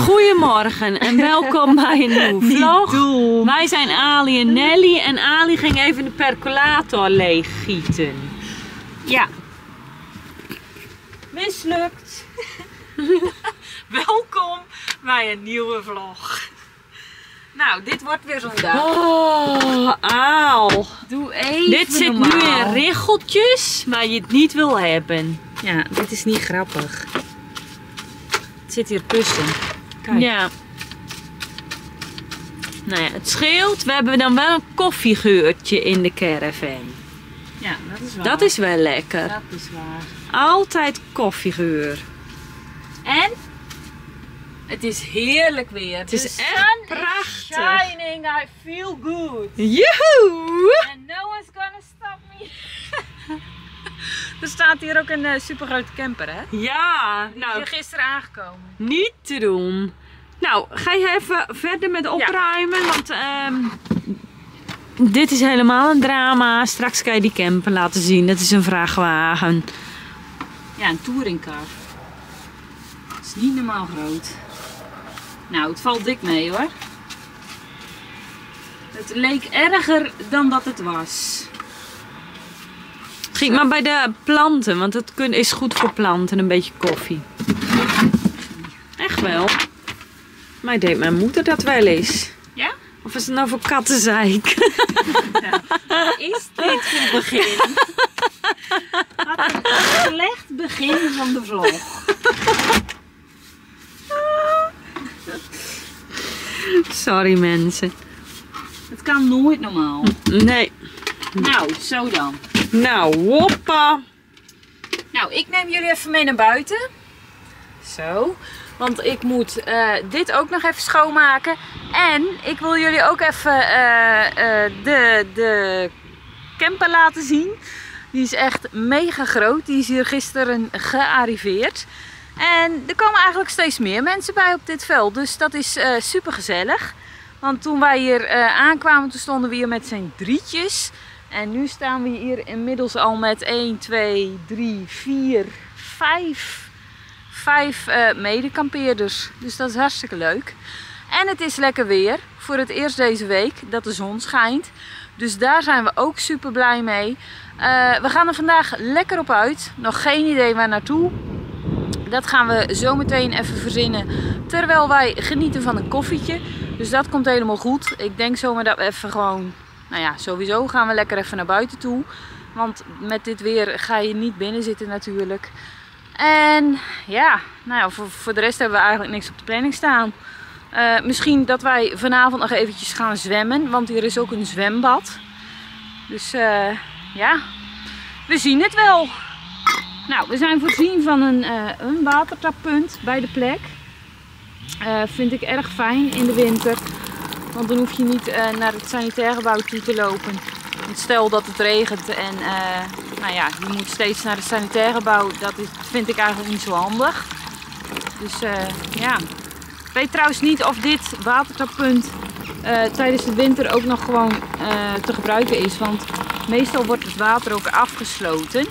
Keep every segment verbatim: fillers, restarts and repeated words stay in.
Goedemorgen en welkom bij een nieuwe vlog. Wij zijn Ali en Nelly en Ali ging even de percolator leeggieten. Ja. Mislukt. Welkom bij een nieuwe vlog. Nou, dit wordt weer zo'n dag. Oh, auw. Doe even Dit zit normaal. nu in richeltjes waar je het niet wil hebben. Ja, dit is niet grappig. Het zit hier tussen. Kijk. Ja. Nou ja, het scheelt. We hebben dan wel een koffiegeurtje in de caravan. Ja, dat is waar. Dat is wel lekker. Dat is waar. Altijd koffiegeur. En het is heerlijk weer. Het is The echt sun prachtig. is shining. I feel good. Joehoe! And no one's gonna stop me. Er staat hier ook een uh, supergrote camper, hè? Ja, Die nou, is hier gisteren aangekomen. niet te doen. Nou, ga je even verder met opruimen, want ehm, dit is helemaal een drama. Straks kan je die camper laten zien. Dat is een vrachtwagen. Ja, een touringcar. Het is niet normaal groot. Nou, het valt dik mee hoor. Het leek erger dan dat het was. Ging maar bij de planten, want het kun- is goed voor planten, een beetje koffie. Echt wel. Maar deed mijn moeder dat wel eens. Ja? Of is het nou voor kattenzeik? Ja. Wat is dit voor begin? Wat een slecht begin van de vlog. Sorry mensen. Het kan nooit normaal. Nee. Nou, zo dan. Nou, hoppa. Nou, ik neem jullie even mee naar buiten. Zo. Want ik moet uh, dit ook nog even schoonmaken. En ik wil jullie ook even uh, uh, de, de camper laten zien. Die is echt mega groot. Die is hier gisteren gearriveerd. En er komen eigenlijk steeds meer mensen bij op dit veld. Dus dat is uh, super gezellig. Want toen wij hier uh, aankwamen, toen stonden we hier met z'n drietjes. En nu staan we hier inmiddels al met één, twee, drie, vier, vijf... Vijf uh, medekampeerders. Dus dat is hartstikke leuk. En het is lekker weer. Voor het eerst deze week dat de zon schijnt. Dus daar zijn we ook super blij mee. Uh, we gaan er vandaag lekker op uit. Nog geen idee waar naartoe. Dat gaan we zo meteen even verzinnen. Terwijl wij genieten van een koffietje. Dus dat komt helemaal goed. Ik denk zomaar dat we even gewoon... Nou ja, sowieso gaan we lekker even naar buiten toe. Want met dit weer ga je niet binnen zitten natuurlijk. En ja, nou ja, voor, voor de rest hebben we eigenlijk niks op de planning staan. Uh, misschien dat wij vanavond nog eventjes gaan zwemmen, want hier is ook een zwembad. Dus uh, ja, we zien het wel. Nou, we zijn voorzien van een, uh, een watertappunt bij de plek. Uh, vind ik erg fijn in de winter, want dan hoef je niet uh, naar het sanitair gebouw toe te lopen. Want stel dat het regent en uh, nou ja, je moet steeds naar het sanitair gebouw, dat is, vind ik eigenlijk niet zo handig. Dus uh, ja, ik weet trouwens niet of dit watertappunt uh, tijdens de winter ook nog gewoon uh, te gebruiken is. Want meestal wordt het water ook afgesloten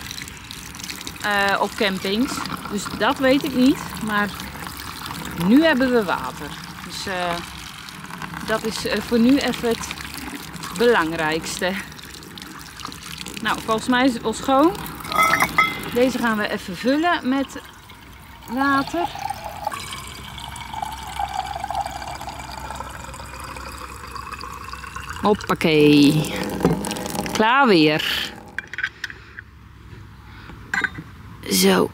uh, op campings. Dus dat weet ik niet, maar nu hebben we water. Dus uh, dat is uh, voor nu even het belangrijkste. Nou, volgens mij is het wel schoon. Deze gaan we even vullen met water. Hoppakee. Klaar weer. Zo.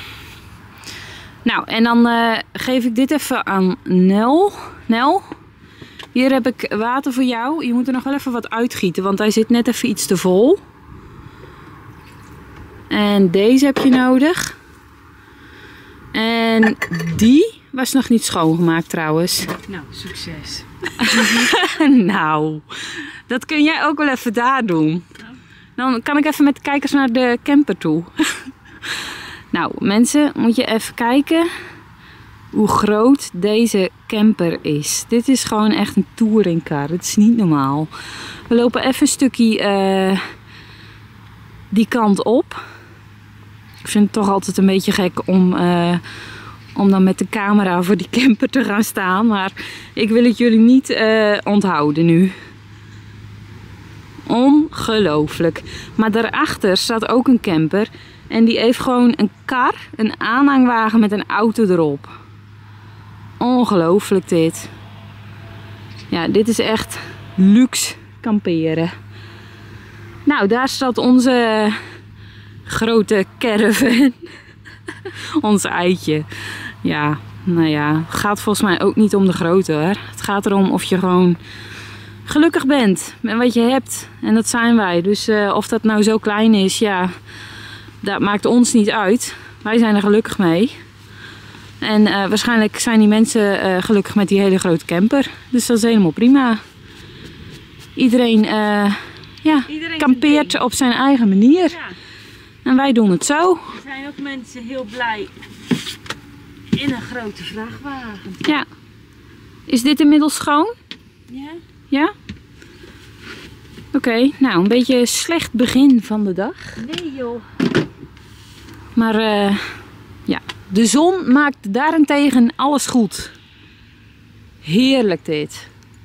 Nou, en dan uh, geef ik dit even aan Nel. Nel. Hier heb ik water voor jou. Je moet er nog wel even wat uitgieten, want hij zit net even iets te vol. En deze heb je nodig. En die was nog niet schoongemaakt trouwens. Nou, succes. Nou, dat kun jij ook wel even daar doen. Dan kan ik even met de kijkers naar de camper toe. Nou, mensen, moet je even kijken hoe groot deze camper is. Dit is gewoon echt een touringcar. Het is niet normaal. We lopen even een stukje uh, die kant op. Ik vind het toch altijd een beetje gek om uh, om dan met de camera voor die camper te gaan staan. Maar ik wil het jullie niet uh, onthouden nu. Ongelooflijk. Maar daarachter staat ook een camper. En die heeft gewoon een kar, een aanhangwagen met een auto erop. Ongelooflijk dit. Ja, dit is echt luxe kamperen. Nou, daar staat onze grote caravan. Ons eitje. Ja, nou ja, het gaat volgens mij ook niet om de grootte hoor. Het gaat erom of je gewoon gelukkig bent met wat je hebt. En dat zijn wij. Dus uh, of dat nou zo klein is, ja, dat maakt ons niet uit. Wij zijn er gelukkig mee. En uh, waarschijnlijk zijn die mensen uh, gelukkig met die hele grote camper. Dus dat is helemaal prima. Iedereen, uh, ja, Iedereen kampeert op zijn eigen manier. Ja. En wij doen het zo. Er zijn ook mensen heel blij in een grote vrachtwagen. Ja. Is dit inmiddels schoon? Ja. Ja? Oké, okay, nou een beetje een slecht begin van de dag. Nee joh. Maar uh, ja, de zon maakt daarentegen alles goed. Heerlijk dit.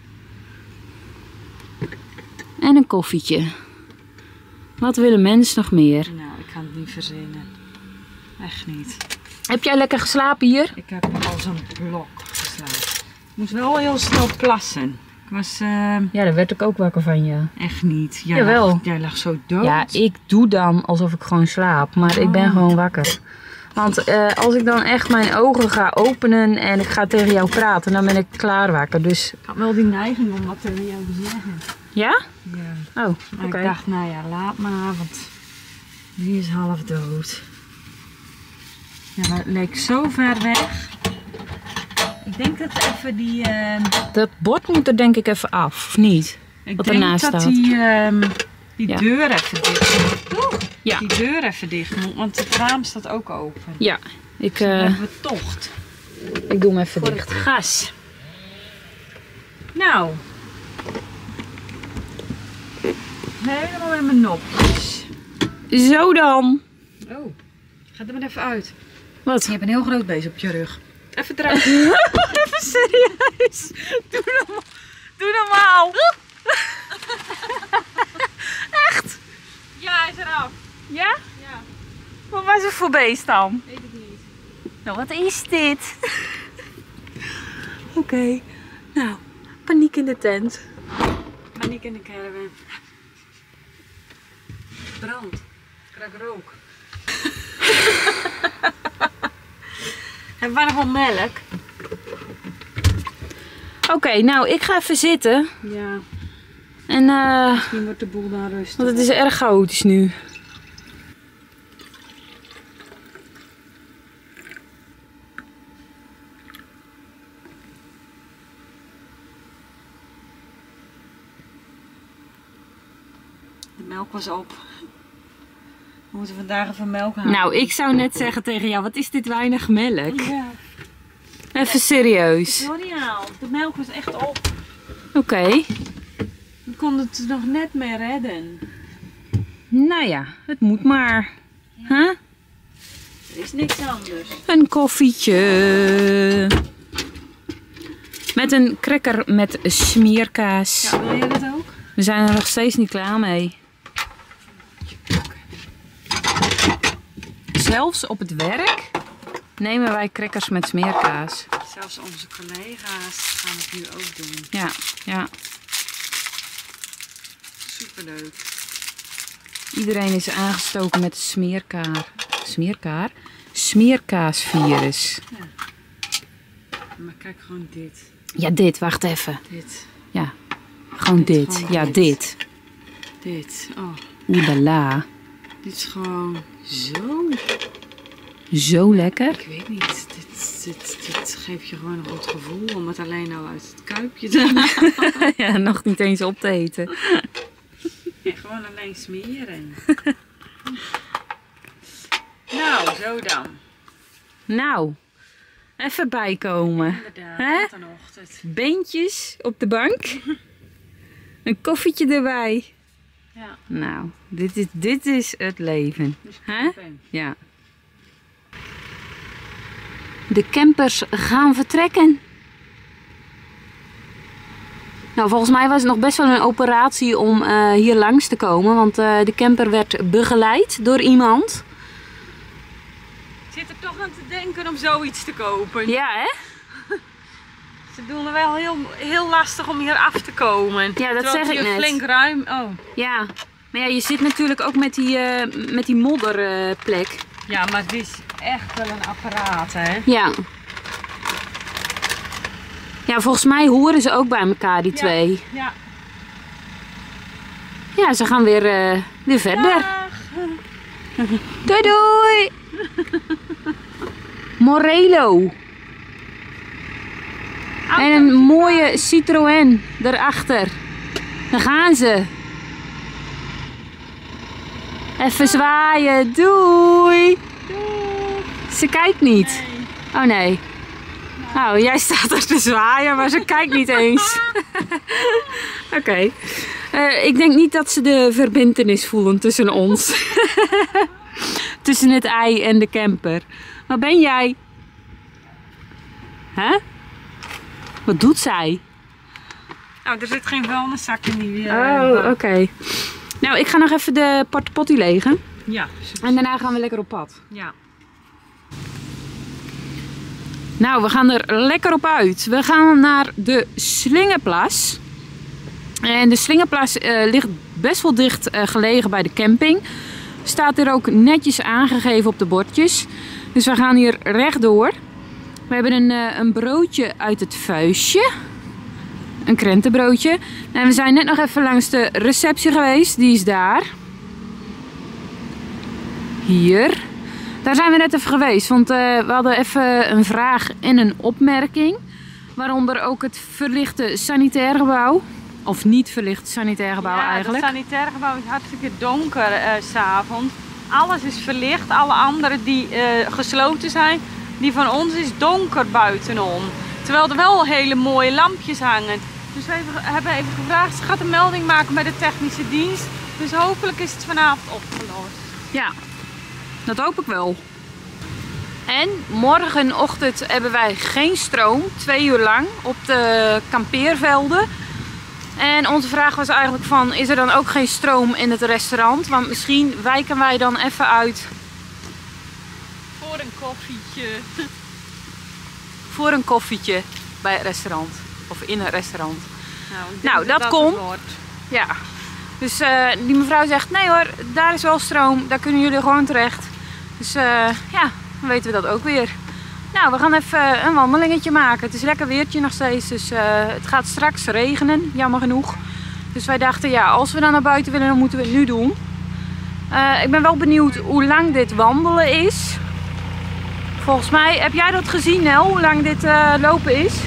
En een koffietje. Wat wil een mens nog meer? Nou, ik kan het niet verzinnen. Echt niet. Heb jij lekker geslapen hier? Ik heb als een blok geslapen. Ik moest wel heel snel plassen. Ik was... Uh... Ja, daar werd ik ook wakker van, ja. Echt niet. Jij Jawel. Lag, jij lag zo dood. Ja, ik doe dan alsof ik gewoon slaap. Maar oh. ik ben gewoon wakker. Want uh, als ik dan echt mijn ogen ga openen en ik ga tegen jou praten, dan ben ik klaar wakker. Dus... Ik had wel die neiging om wat tegen jou te zeggen. Ja? Ja. Oh, oké. Okay. Ik dacht, nou ja, laat maar, want die is half dood. Ja, maar het leek zo ver weg. Ik denk dat even die... Uh... Dat bord moet er denk ik even af, of niet? Ik wat denk ernaast dat staat. die, uh, die ja. deur even dicht moet. Oeh, ja. Die deur even dicht moet, want het raam staat ook open. Ja. Ik, dus dan uh... hebben we tocht. Ik doe hem even voor dicht. Het gas. Nou. Helemaal in mijn nopjes. Zo dan. Oh, ga er maar even uit. Wat? Je hebt een heel groot beest op je rug. Even eruit. Even serieus. Doe normaal. Doe normaal. Echt? Ja, hij is eraf. Ja? Ja. Wat was het voor beest dan? Weet ik niet. Nou, wat is dit? Oké. Okay. Nou, paniek in de tent. Paniek in de caravan. Brand. Ik ruik rook. Hebben wij nog wel melk? Oké, okay, nou ik ga even zitten. Ja. En uh, misschien wordt de boel dan rustig. Want het is erg chaotisch nu. De melk was op. We moeten vandaag even melk halen. Nou, ik zou net zeggen tegen jou, wat is dit weinig melk? Ja. Even serieus. Sorry al, de melk was echt op. Oké. Okay. We konden het nog net mee redden. Nou ja, het moet maar. Ja. Huh? Er is niks anders. Een koffietje. Met een cracker met smeerkaas. Ja, wil jij dat ook? We zijn er nog steeds niet klaar mee. Zelfs op het werk nemen wij crackers met smeerkaas. Zelfs onze collega's gaan het nu ook doen. Ja, ja. Superleuk. Iedereen is aangestoken met smeerkaar. Smeerkaar? Smeerkaasvirus. Ja. Maar kijk gewoon dit. Ja, dit. Wacht even. Dit. Ja. Gewoon dit. dit. Gewoon ja, dit. dit. Dit. Oh. Oelala. Dit is gewoon zo... Zo lekker. Ik weet niet. Dit, dit, dit geeft je gewoon een goed gevoel om het alleen nou uit het kuipje te halen. Ja, nog niet eens op te eten. Ja, gewoon alleen smeren. Nou, zo dan. Nou, even bijkomen. Inderdaad, Hè? wat een ochtend. Beentjes op de bank. Een koffietje erbij. Ja. Nou, dit is, dit is het leven. Dus Hè? Ja. De campers gaan vertrekken. Nou, volgens mij was het nog best wel een operatie om uh, hier langs te komen. Want uh, de camper werd begeleid door iemand. Ik zit er toch aan te denken om zoiets te kopen. Ja, hè? Ze doen er wel heel, heel lastig om hier af te komen. Ja, dat zeg ik net. Flink ruim. Oh. Ja, maar ja, je zit natuurlijk ook met die, uh, met die modderplek. Uh, ja, maar dit is echt wel een apparaat, hè? Ja. Ja, volgens mij horen ze ook bij elkaar, die ja, twee. Ja. Ja, ze gaan weer, uh, weer verder. Dag. Doei doei! Morelo. En een mooie Citroën erachter. Daar gaan ze. Even zwaaien. Doei! Doei. Ze kijkt niet. Nee. Oh nee. Nou, jij staat er te zwaaien, maar ze kijkt niet eens. Oké. Okay. Uh, ik denk niet dat ze de verbintenis voelen tussen ons. Tussen het ei en de camper. Waar ben jij? Huh? Wat doet zij? Nou, er zit geen vuilniszak in die... Uh, oh, oké. Okay. Nou, ik ga nog even de portepottie legen. Ja. En daarna gaan we lekker op pad. Ja. Nou, we gaan er lekker op uit. We gaan naar de Slingerplas. En de Slingerplas uh, ligt best wel dicht uh, gelegen bij de camping. Staat er ook netjes aangegeven op de bordjes. Dus we gaan hier rechtdoor. We hebben een, uh, een broodje uit het vuistje. Een krentenbroodje. En we zijn net nog even langs de receptie geweest. Die is daar. Hier. Daar zijn we net even geweest. Want uh, we hadden even een vraag en een opmerking. Waaronder ook het verlichte sanitair gebouw. Of niet verlicht sanitair gebouw ja, eigenlijk. Het sanitair gebouw is hartstikke donker uh, 's avonds. Alles is verlicht. Alle andere die uh, gesloten zijn. Die van ons is donker buitenom. Terwijl er wel hele mooie lampjes hangen. Dus we hebben even gevraagd. Ze gaat een melding maken met de technische dienst. Dus hopelijk is het vanavond opgelost. Ja, dat hoop ik wel. En morgenochtend hebben wij geen stroom. Twee uur lang op de kampeervelden. En onze vraag was eigenlijk van, is er dan ook geen stroom in het restaurant? Want misschien wijken wij dan even uit. Voor een koffietje. Voor een koffietje bij het restaurant. Of in een restaurant. Nou, nou dat, dat komt. Ja. Dus uh, die mevrouw zegt, nee hoor, daar is wel stroom. Daar kunnen jullie gewoon terecht. Dus uh, ja, dan weten we dat ook weer. Nou, we gaan even een wandelingetje maken. Het is lekker weertje nog steeds. Dus uh, het gaat straks regenen, jammer genoeg. Dus wij dachten, ja, als we dan naar buiten willen, dan moeten we het nu doen. Uh, ik ben wel benieuwd hoe lang dit wandelen is. Volgens mij, heb jij dat gezien, Nel? Hoe lang dit uh, lopen is?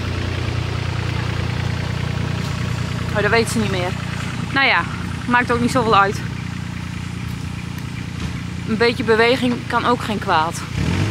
Oh, dat weet ze niet meer. Nou ja, maakt ook niet zoveel uit. Een beetje beweging kan ook geen kwaad.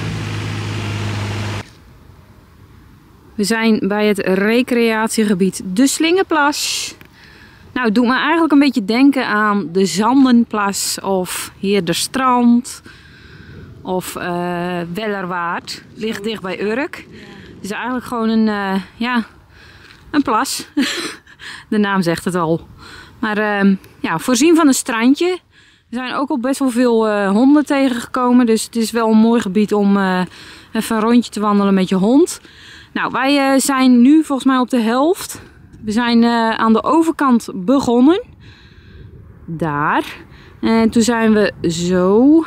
We zijn bij het recreatiegebied De Slingerplas. Nou, het doet me eigenlijk een beetje denken aan de Zandenplas of Heerderstrand of uh, Wellerwaard. Ligt dicht bij Urk. Het is eigenlijk gewoon een, uh, ja, een plas. De naam zegt het al. Maar uh, ja, voorzien van een strandje. Er zijn ook al best wel veel uh, honden tegengekomen. Dus het is wel een mooi gebied om uh, even een rondje te wandelen met je hond. Nou, wij uh, zijn nu volgens mij op de helft. We zijn uh, aan de overkant begonnen. Daar. En toen zijn we zo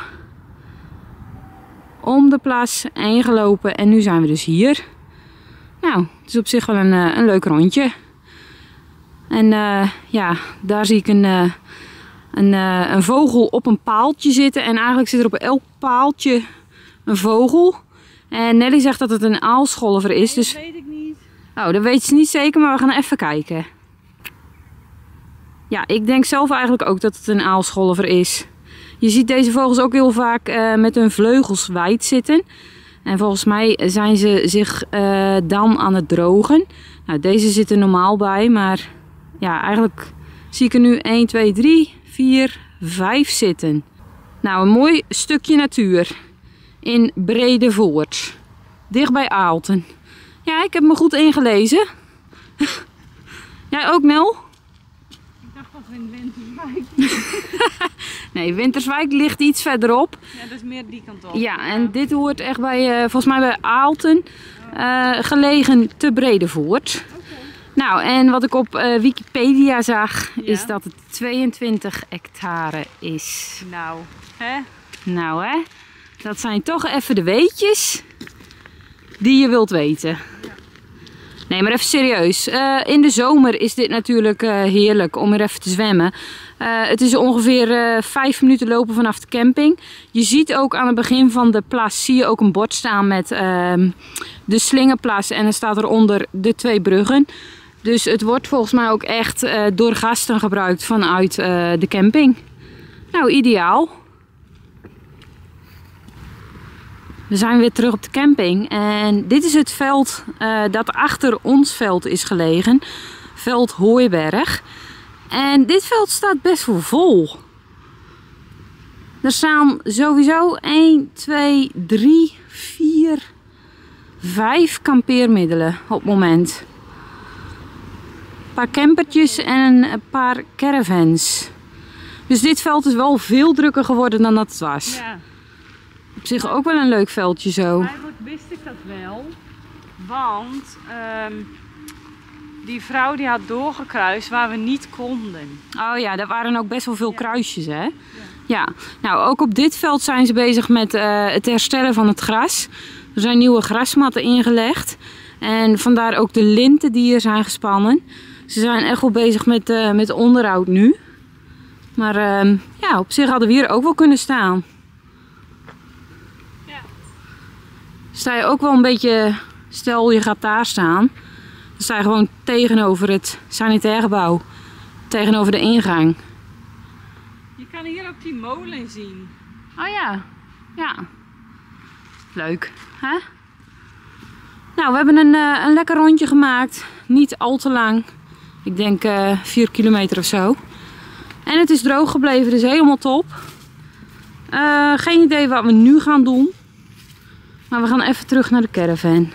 om de plas heen gelopen. En nu zijn we dus hier. Nou, het is op zich wel een, uh, een leuk rondje. En uh, ja, daar zie ik een, uh, een, uh, een vogel op een paaltje zitten. En eigenlijk zit er op elk paaltje een vogel. En Nelly zegt dat het een aalscholver is. Nee, dus... dat weet ik niet. Oh, dat weet ze niet zeker, maar we gaan even kijken. Ja, ik denk zelf eigenlijk ook dat het een aalscholver is. Je ziet deze vogels ook heel vaak uh, met hun vleugels wijd zitten. En volgens mij zijn ze zich uh, dan aan het drogen. Nou, deze zitten normaal bij, maar ja, eigenlijk zie ik er nu één, twee, drie, vier, vijf zitten. Nou, een mooi stukje natuur in Bredevoort. dicht bij Aalten. Ja, ik heb me goed ingelezen. Jij ook, Nel? Ik dacht dat we in Winterswijk. Nee, Winterswijk ligt iets verderop. Ja, dat is meer die kant op. Ja, en dit hoort echt bij, uh, volgens mij bij Aalten, uh, gelegen te Bredevoort. Okay. Nou, en wat ik op uh, Wikipedia zag, ja? is dat het tweeëntwintig hectare is. Nou, hè? Nou, hè? Dat zijn toch even de weetjes die je wilt weten. Ja. Nee, maar even serieus. Uh, in de zomer is dit natuurlijk uh, heerlijk om er even te zwemmen. Uh, het is ongeveer uh, vijf minuten lopen vanaf de camping. Je ziet ook aan het begin van de plas zie je ook een bord staan met uh, de Slingerplas. En er staat eronder de twee bruggen. Dus het wordt volgens mij ook echt uh, door gasten gebruikt vanuit uh, de camping. Nou, ideaal. We zijn weer terug op de camping en dit is het veld uh, dat achter ons veld is gelegen. Veld Hooiberg. En dit veld staat best wel vol. Er staan sowieso één, twee, drie, vier, vijf kampeermiddelen op het moment. Een paar campertjes en een paar caravans. Dus dit veld is wel veel drukker geworden dan dat het was. Ja. Op zich ook wel een leuk veldje zo. Eigenlijk wist ik dat wel. Want um, die vrouw die had doorgekruist waar we niet konden. Oh ja, daar waren ook best wel veel ja. kruisjes, hè? Ja. ja. Nou, ook op dit veld zijn ze bezig met uh, het herstellen van het gras. Er zijn nieuwe grasmatten ingelegd. En vandaar ook de linten die hier zijn gespannen. Ze zijn echt wel bezig met, uh, met onderhoud nu. Maar uh, ja, op zich hadden we hier ook wel kunnen staan. Sta je ook wel een beetje, stel je gaat daar staan, dan sta je gewoon tegenover het sanitair gebouw, tegenover de ingang. Je kan hier ook die molen zien. Oh ja, ja. Leuk, hè? Nou, we hebben een, uh, een lekker rondje gemaakt, niet al te lang. Ik denk uh, vier kilometer of zo. En het is droog gebleven, dus helemaal top. Uh, geen idee wat we nu gaan doen. Maar we gaan even terug naar de caravan.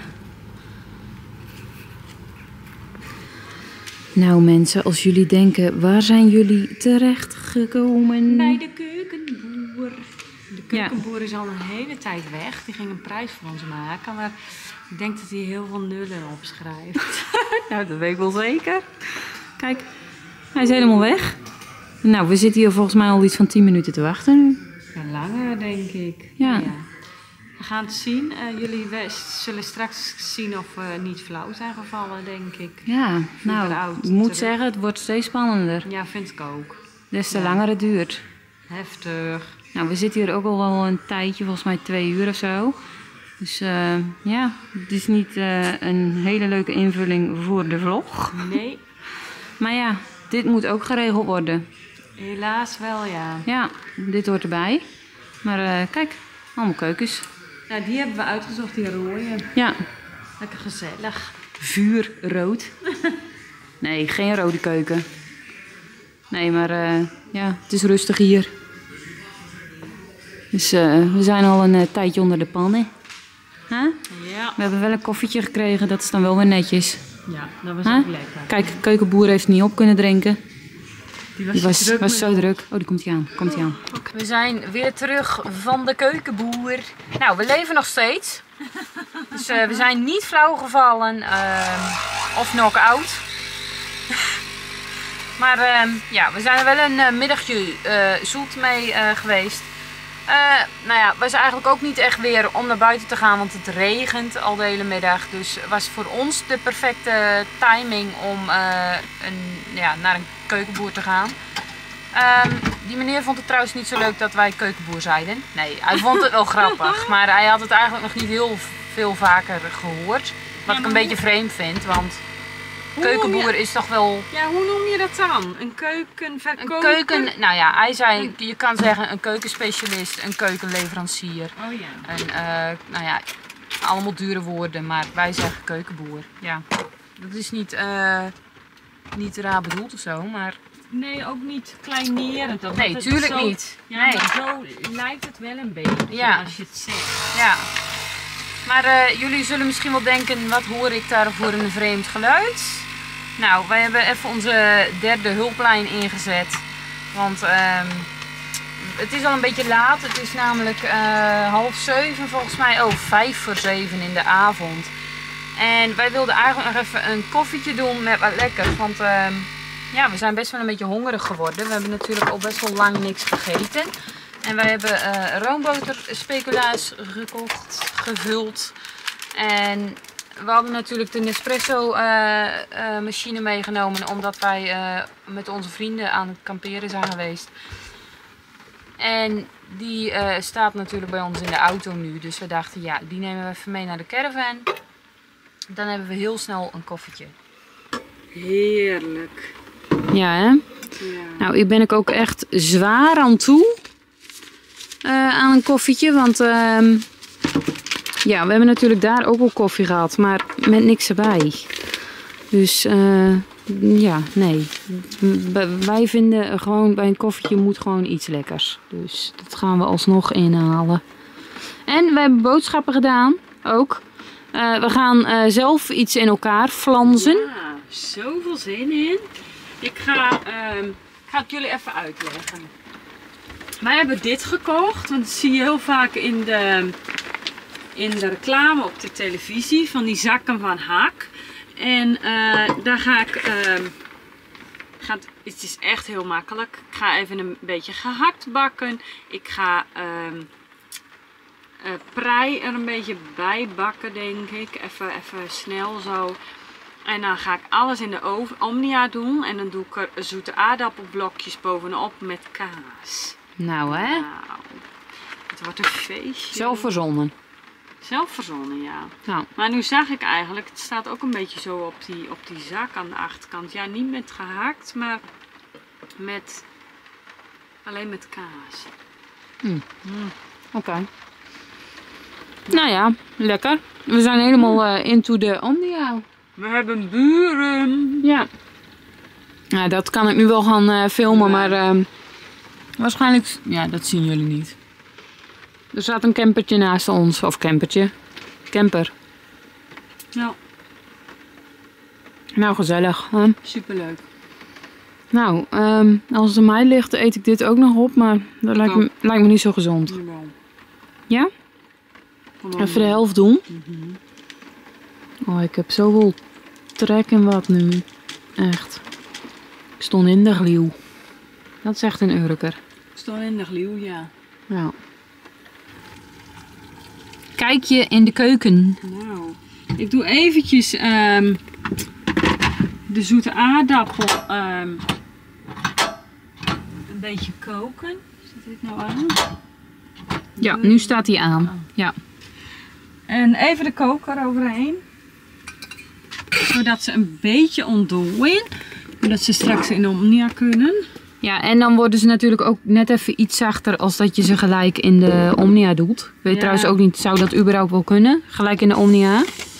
Nou mensen, als jullie denken, waar zijn jullie terecht gekomen? Bij de keukenboer. De keukenboer ja. is al een hele tijd weg. Die ging een prijs voor ons maken. Maar ik denk dat hij heel veel nullen opschrijft. Nou, dat weet ik wel zeker. Kijk, hij is helemaal weg. Nou, we zitten hier volgens mij al iets van tien minuten te wachten. Ja, langer denk ik. Ja. ja. We gaan het zien. Uh, jullie zullen straks zien of we niet flauw zijn gevallen, denk ik. Ja, nou, ik moet terug. zeggen, het wordt steeds spannender. Ja, vind ik ook. Des te ja. langer het duurt. Heftig. Nou, we zitten hier ook al wel een tijdje, volgens mij twee uur of zo. Dus uh, ja, het is niet uh, een hele leuke invulling voor de vlog. Nee. Maar ja, dit moet ook geregeld worden. Helaas wel, ja. Ja, dit hoort erbij. Maar uh, kijk, allemaal keukens. Nou, die hebben we uitgezocht, die rode. Ja. Lekker gezellig. Vuurrood. Nee, geen rode keuken. Nee, maar uh, ja, het is rustig hier. Dus uh, we zijn al een uh, tijdje onder de pannen. Huh? Ja. We hebben wel een koffietje gekregen, dat is dan wel weer netjes. Ja, dat was huh? ook lekker. Kijk, keukenboer heeft niet op kunnen drinken. Die was, die was, druk was zo druk. Oh, die komt hij aan. Komt hij aan. We zijn weer terug van de keukenboer. Nou, we leven nog steeds. Dus uh, we zijn niet flauw gevallen uh, of knock-out. Maar uh, ja, we zijn er wel een uh, middagje uh, zoet mee uh, geweest. Uh, nou ja, het was eigenlijk ook niet echt weer om naar buiten te gaan, want het regent al de hele middag. Dus het was voor ons de perfecte timing om uh, een, ja, naar een keukenboer te gaan. Um, die meneer vond het trouwens niet zo leuk dat wij keukenboer zeiden. Nee, hij vond het wel grappig, maar hij had het eigenlijk nog niet heel veel vaker gehoord. Wat ja, ik een beetje vreemd vind, want keukenboer is toch wel... Ja, hoe noem je dat dan? Een keukenverkoper? Een keuken, nou ja, hij zei, je kan zeggen een keukenspecialist, een keukenleverancier. Oh ja. En, uh, nou ja, allemaal dure woorden, maar wij zeggen keukenboer. Ja, dat is niet, uh, niet raar bedoeld of zo, maar... Nee, ook niet kleinerend. Dat nee, tuurlijk zo, niet. Ja, nee. maar zo lijkt het wel een beetje, ja. als je het zegt. Ja. Maar uh, jullie zullen misschien wel denken, wat hoor ik daar voor een vreemd geluid? Nou, wij hebben even onze derde hulplijn ingezet. Want uh, het is al een beetje laat. Het is namelijk uh, half zeven volgens mij. Oh, vijf voor zeven in de avond. En wij wilden eigenlijk nog even een koffietje doen met wat lekkers. Want uh, ja, we zijn best wel een beetje hongerig geworden. We hebben natuurlijk al best wel lang niks gegeten. En wij hebben uh, roomboterspeculaas gekocht, gevuld. En we hadden natuurlijk de Nespresso uh, uh, machine meegenomen. Omdat wij uh, met onze vrienden aan het kamperen zijn geweest. En die uh, staat natuurlijk bij ons in de auto nu. Dus we dachten, ja, die nemen we even mee naar de caravan. Dan hebben we heel snel een koffietje. Heerlijk. Ja, hè? Ja. Nou, hier ben ik ook echt zwaar aan toe. Uh, aan een koffietje. Want uh, ja, we hebben natuurlijk daar ook al koffie gehad. Maar met niks erbij. Dus uh, ja, nee. Wij vinden gewoon bij een koffietje moet gewoon iets lekkers. Dus dat gaan we alsnog inhalen. En we hebben boodschappen gedaan. Ook. Uh, we gaan uh, zelf iets in elkaar flansen. Ja, zoveel zin in. Ik ga, uh, ik ga het jullie even uitleggen. Wij hebben dit gekocht. Want dat zie je heel vaak in de, in de reclame op de televisie. Van die zakken van Hak. En uh, daar ga ik... Uh, gaat, het is echt heel makkelijk. Ik ga even een beetje gehakt bakken. Ik ga... Uh, Uh, prei er een beetje bij bakken, denk ik. Even, even snel zo. En dan ga ik alles in de oven, Omnia doen. En dan doe ik er zoete aardappelblokjes bovenop met kaas. Nou hè? Nou, het wordt een feestje. Zelf verzonnen. Zelf verzonnen, ja. Nou. Maar nu zag ik eigenlijk, het staat ook een beetje zo op die, op die zak aan de achterkant. Ja, niet met gehakt, maar met alleen met kaas. Mm. Mm. Oké. Okay. Nou ja, lekker. We zijn helemaal uh, into de Omnia. We hebben buren. Ja. Nou, dat kan ik nu wel gaan uh, filmen, maar uh, waarschijnlijk, ja, dat zien jullie niet. Er staat een campertje naast ons, of campertje, camper. Ja. Nou, gezellig. Hè? Superleuk. Nou, um, als het aan mij ligt, eet ik dit ook nog op, maar dat lijkt me, lijkt me niet zo gezond. Jawel. Ja? Gewoon even de helft doen. Mm-hmm. Oh, ik heb zoveel trek en wat nu. Echt. Ik stond in de glieuw. Dat is echt een Urker. Ik stond in de glieuw, ja. Ja. Kijk je in de keuken. Nou, ik doe eventjes um, de zoete aardappel um, een beetje koken. Zet dit nou aan? Ja, nu staat hij aan. Ja. En even de koker overheen. Zodat ze een beetje ontdooien. Zodat ze straks in de Omnia kunnen. Ja, en dan worden ze natuurlijk ook net even iets zachter als dat je ze gelijk in de Omnia doet. Ik weet ja. trouwens ook niet, zou dat überhaupt wel kunnen? Gelijk in de Omnia?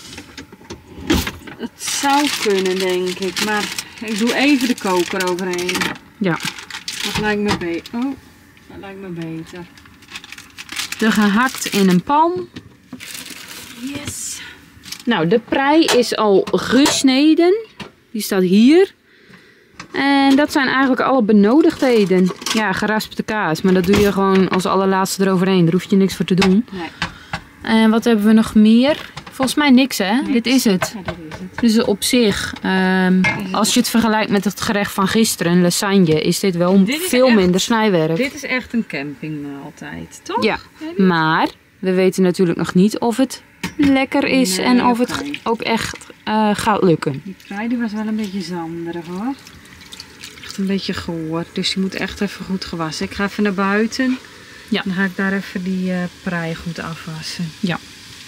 Het zou kunnen, denk ik. Maar ik doe even de koker overheen. Ja. Dat lijkt me beter. Oh, dat lijkt me beter. De gehakt in een pan. Yes. Nou, de prei is al gesneden. Die staat hier. En dat zijn eigenlijk alle benodigdheden. Ja, geraspte kaas. Maar dat doe je gewoon als allerlaatste eroverheen. Daar hoef je niks voor te doen. Nee. En wat hebben we nog meer? Volgens mij niks, hè? Niks. Dit is het. Ja, dit is het. Dus op zich, um, als je het vergelijkt met het gerecht van gisteren, lasagne, is dit wel dit is veel echt, minder snijwerk. Dit is echt een campingmaaltijd, toch? Ja, maar we weten natuurlijk nog niet of het lekker is nee, en of okay. het ook echt uh, gaat lukken. Die prei die was wel een beetje zanderig, hoor. Echt een beetje goor, dus die moet echt even goed gewassen. Ik ga even naar buiten. Ja. Dan ga ik daar even die uh, prei goed afwassen. Ja.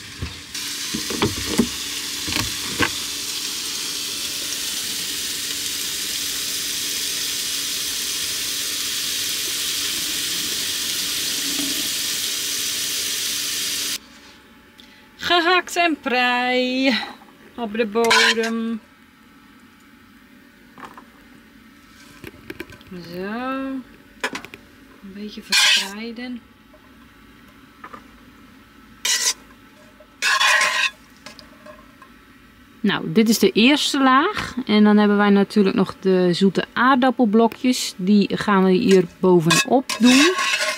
Gehakt en prei op de bodem. Zo. Een beetje verspreiden. Nou, dit is de eerste laag. En dan hebben wij natuurlijk nog de zoete aardappelblokjes. Die gaan we hier bovenop doen.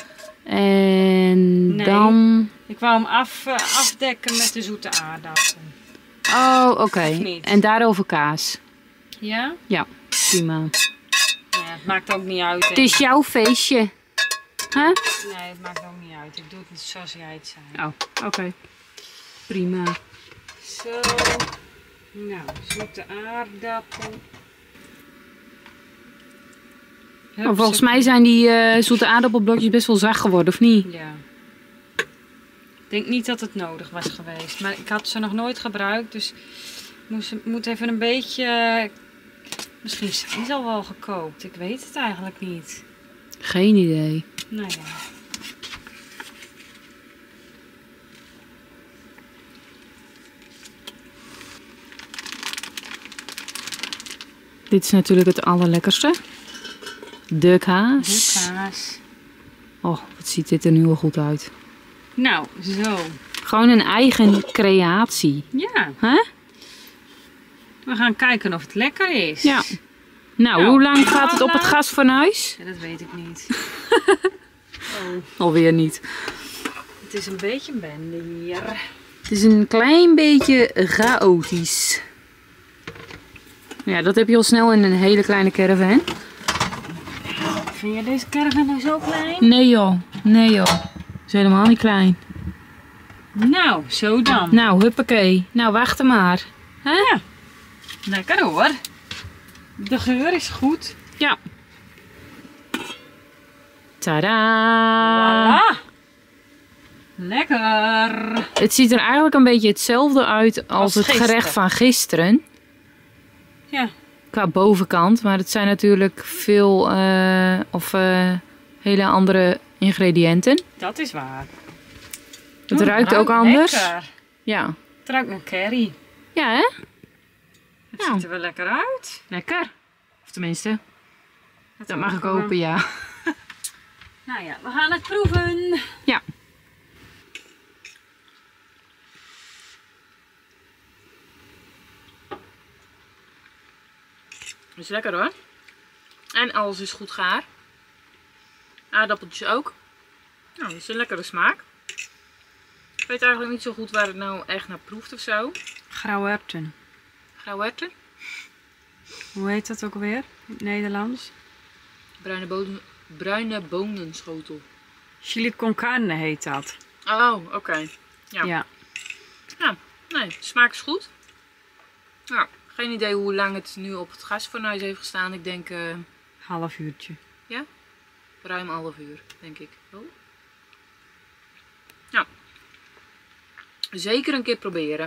En Nee, dan... Ik wou hem af, uh, afdekken met de zoete aardappel. Oh, oké. Okay. niet? En daarover kaas. Ja? Ja, prima. Nou ja, het maakt ook niet uit. Het is jouw feestje. Huh? Nee, het maakt ook niet uit. Ik doe het niet zoals jij het zei. Oh, oké. Okay. Prima. Zo. Nou, zoete aardappel. Oh, volgens mij zijn die uh, zoete aardappelblokjes best wel zacht geworden, of niet? Ja. Ik denk niet dat het nodig was geweest. Maar ik had ze nog nooit gebruikt. Dus ik moest, moet even een beetje... Misschien zijn ze al wel gekookt. Ik weet het eigenlijk niet. Geen idee. Nou ja. Dit is natuurlijk het allerlekkerste. De kaas. De kaas. Oh, wat ziet dit er nu al goed uit. Nou, zo. Gewoon een eigen creatie. Ja. Huh? We gaan kijken of het lekker is. Ja. Nou, Nou, hoe lang gaat het nou, op het nou. gasfornuis? Ja, dat weet ik niet. Oh, Alweer niet. het is een beetje een bende hier. Het is een klein beetje chaotisch. Ja, dat heb je al snel in een hele kleine caravan. Vind jij deze caravan nou zo klein? Nee joh, nee joh. Het is helemaal niet klein. Nou, zo dan. Nou, huppakee. Nou, wacht er maar. Hè? Ja. Lekker hoor. De geur is goed. Ja. Tadaa! Voilà. Lekker. Het ziet er eigenlijk een beetje hetzelfde uit als, Als het gisteren. gerecht van gisteren. Ja. Qua bovenkant. Maar het zijn natuurlijk veel eh, of eh, hele andere ingrediënten. Dat is waar. Het Oh, ruikt nou, ook anders. Lekker. Ja. Het ruikt naar curry. Ja, hè? Het Ja. ziet er wel lekker uit. Lekker. Of tenminste, dat mag ik hopen. hopen, ja. Nou ja, we gaan het proeven. Ja. Is lekker hoor. En alles is goed gaar. Aardappeltjes ook. Nou, dat is een lekkere smaak. Ik weet eigenlijk niet zo goed waar het nou echt naar proeft of zo. Grauwe erwten. Grauwe erwten. Hoe heet dat ook weer in het Nederlands? Bruine, bonen, bruine bonenschotel. Chili con carne heet dat. Oh, oké. Okay. Ja. Ja. Ja, nee, de smaak is goed. Ja, geen idee hoe lang het nu op het gasfornuis heeft gestaan. Ik denk uh, Half uurtje. ruim een half uur, denk ik. Oh. Ja. Zeker een keer proberen.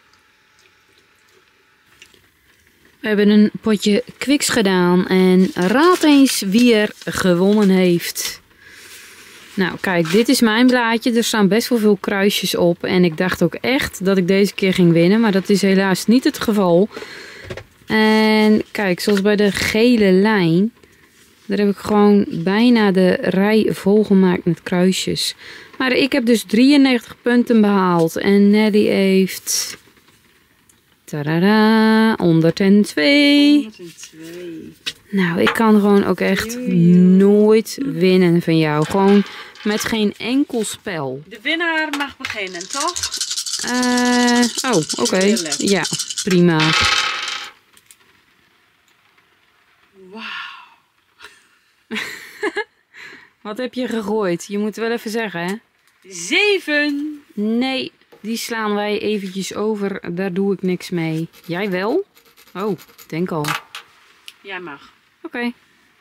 We hebben een potje Kwix gedaan en raad eens wie er gewonnen heeft. Nou kijk, dit is mijn blaadje. Er staan best wel veel kruisjes op. En ik dacht ook echt dat ik deze keer ging winnen. Maar dat is helaas niet het geval. En kijk, zoals bij de gele lijn. Daar heb ik gewoon bijna de rij volgemaakt met kruisjes. Maar ik heb dus drieënnegentig punten behaald. En Nelly heeft... Tadada, honderdtwee. honderdtwee. Nou, ik kan gewoon ook echt nooit winnen van jou. Gewoon met geen enkel spel. De winnaar mag beginnen, toch? Uh, oh, oké. Okay. Ja, prima. Wauw. Wat heb je gegooid? Je moet wel even zeggen, hè? Zeven. Nee, die slaan wij eventjes over. Daar doe ik niks mee. Jij wel? Oh, ik denk al. Oké. Jij mag. Okay.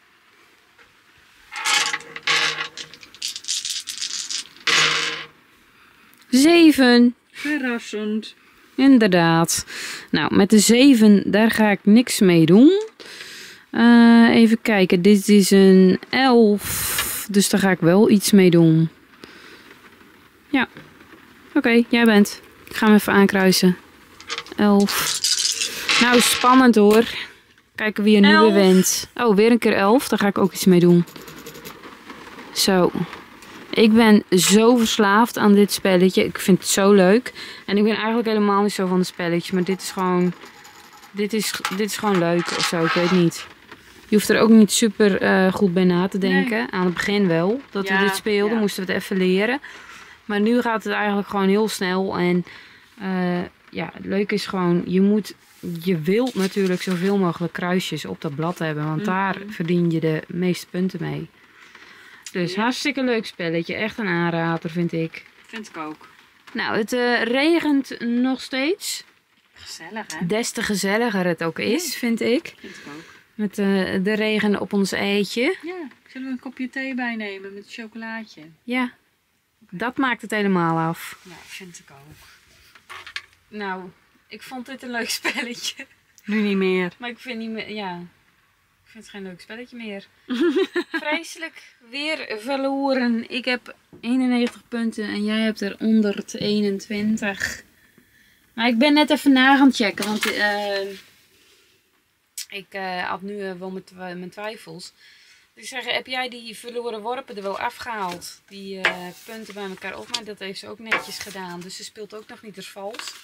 Zeven. Verrassend. Inderdaad. Nou, met de zeven, daar ga ik niks mee doen. Uh, even kijken, dit is een elf. Dus daar ga ik wel iets mee doen. Ja. Oké, okay, jij bent. Ik ga hem even aankruisen. elf. Nou, spannend hoor. Kijken wie er nu weer wint. Oh, weer een keer elf. Daar ga ik ook iets mee doen. Zo. Ik ben zo verslaafd aan dit spelletje. Ik vind het zo leuk. En ik ben eigenlijk helemaal niet zo van de spelletjes. Maar dit is gewoon... Dit is, dit is gewoon leuk of zo. Ik weet niet. Je hoeft er ook niet super uh, goed bij na te denken. Nee. Aan het begin wel. Dat ja, we dit speelden. Ja. Moesten we het even leren. Maar nu gaat het eigenlijk gewoon heel snel. En uh, ja, het leuke is gewoon... Je moet... Je wilt natuurlijk zoveel mogelijk kruisjes op dat blad hebben. Want mm-hmm. daar verdien je de meeste punten mee. Dus ja. Hartstikke leuk spelletje. Echt een aanrader, vind ik. Vind ik ook. Nou, het uh, regent nog steeds. Gezellig, hè? Des te gezelliger het ook is, vind ik. Vind ik ook. Met uh, de regen op ons eitje. Ja, zullen we een kopje thee bijnemen met een chocolaatje? Ja, okay. Dat maakt het helemaal af. Ja, vind ik ook. Nou, ik vond dit een leuk spelletje. Nu niet meer. Maar ik vind niet meer, ja... Ik vind het geen leuk spelletje meer. Vreselijk weer verloren. Ik heb eenennegentig punten en jij hebt er honderdeenentwintig. Maar ik ben net even na gaan checken, want uh, ik uh, had nu uh, wel mijn, tw mijn twijfels. Dus ik zeg, heb jij die verloren worpen er wel afgehaald? Die uh, punten bij elkaar op, maar dat heeft ze ook netjes gedaan. Dus ze speelt ook nog niet als vals.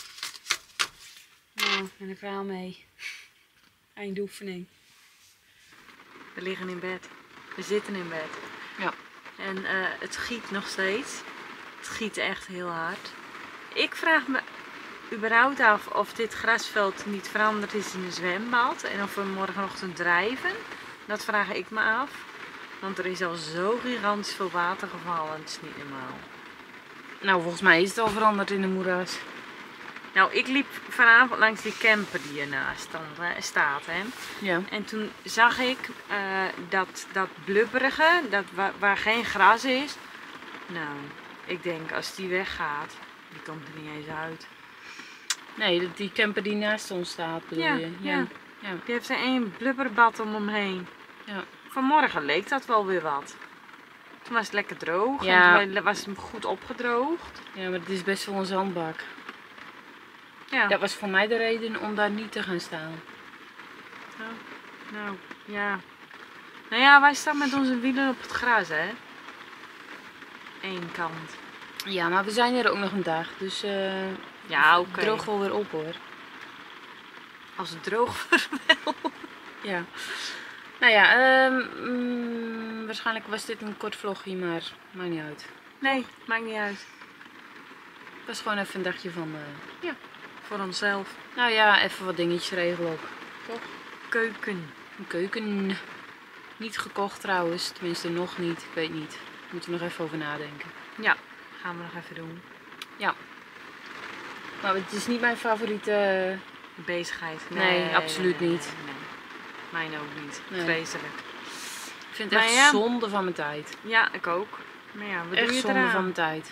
Nou, en ik klaar mee. Eindoefening. We liggen in bed. We zitten in bed. Ja. En uh, het giet nog steeds. Het giet echt heel hard. Ik vraag me überhaupt af of dit grasveld niet veranderd is in een zwembad. En of we morgenochtend drijven. Dat vraag ik me af. Want er is al zo gigantisch veel water gevallen. Het is niet normaal. Nou, volgens mij is het al veranderd in de moeras. Nou, ik liep vanavond langs die camper die ernaast staat. Hè. Ja. En toen zag ik uh, dat, dat blubberige, dat waar, waar geen gras is. Nou, ik denk als die weggaat, die komt er niet eens uit. Nee, die camper die naast ons staat bedoel ja, je? Ja. Ja. ja. Die heeft er één blubberbad om hem heen. Ja. Vanmorgen leek dat wel weer wat. Toen was het lekker droog. Ja. En toen was het goed opgedroogd. Ja, maar het is best wel een zandbak. Ja. Dat was voor mij de reden om daar niet te gaan staan. Nou, nou, ja. Nou ja, wij staan met onze wielen op het gras, hè. Eén kant. Ja, maar we zijn er ook nog een dag, dus uh, ja, oké. Het droogt wel weer op, hoor. Als het droog wordt wel. Ja. Nou ja, um, um, waarschijnlijk was dit een kort vlogje, maar maakt niet uit. Nee, maakt niet uit. Het was gewoon even een dagje van... Uh, ja. Voor onszelf. Nou ja, even wat dingetjes regelen ook. Toch? Keuken. Een keuken. Niet gekocht trouwens. Tenminste nog niet. Ik weet niet. Moeten we nog even over nadenken. Ja, gaan we nog even doen. Ja. Maar het is niet mijn favoriete... bezigheid. Nee, nee absoluut nee, niet. Nee, nee. Mijn ook niet. Nee. Vreselijk. Ik vind het echt ja, zonde van mijn tijd. Ja, ik ook. Maar ja, wat echt doe je zonde eraan? van mijn tijd.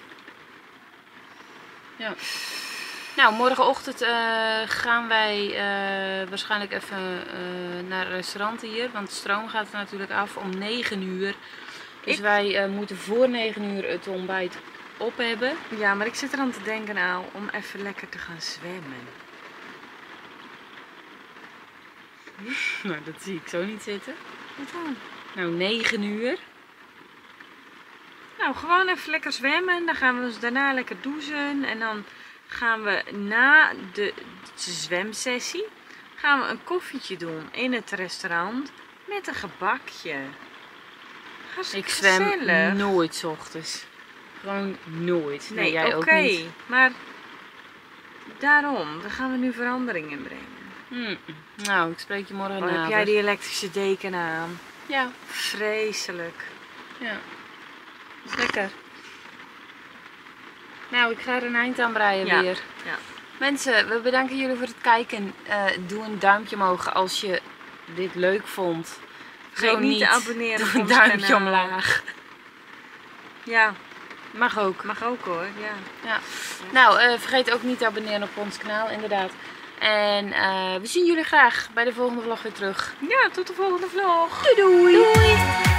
Ja. Nou, morgenochtend uh, gaan wij uh, waarschijnlijk even uh, naar een restaurant hier. Want de stroom gaat natuurlijk af om negen uur. Dus ik... wij uh, moeten voor negen uur het ontbijt op hebben. Ja, maar ik zit er aan te denken nou, om even lekker te gaan zwemmen. Nou, dat zie ik zo niet zitten. Wat dan? Nou, negen uur. Nou, gewoon even lekker zwemmen. Dan gaan we ons daarna lekker douchen. En dan gaan we na de, de zwemsessie gaan we een koffietje doen in het restaurant met een gebakje. Hartstikke ik zwem gezellig. Nooit 's ochtends. Gewoon nooit. Nee, nee jij oké. Okay, ook niet. Maar daarom, dan gaan we nu verandering inbrengen. Hmm. Nou, ik spreek je morgen na. Oh, heb jij die elektrische deken aan? Ja. Vreselijk. Ja. Is lekker. Nou, ik ga er een eind aan breien ja. weer. Ja. Mensen, we bedanken jullie voor het kijken. Uh, doe een duimpje omhoog als je dit leuk vond. Vergeet niet te abonneren. Doe een duimpje kanaal. omlaag. Ja. Mag ook. Mag ook hoor, ja. ja. ja. Nou, uh, vergeet ook niet te abonneren op ons kanaal, inderdaad. En uh, we zien jullie graag bij de volgende vlog weer terug. Ja, tot de volgende vlog. Doei doei! Doei.